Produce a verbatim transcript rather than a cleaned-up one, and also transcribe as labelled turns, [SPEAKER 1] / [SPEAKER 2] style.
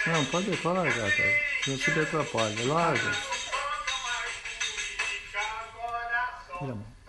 [SPEAKER 1] Não, pode, pode largar, cara. Não se atrapalha. Larga. Tira a mão.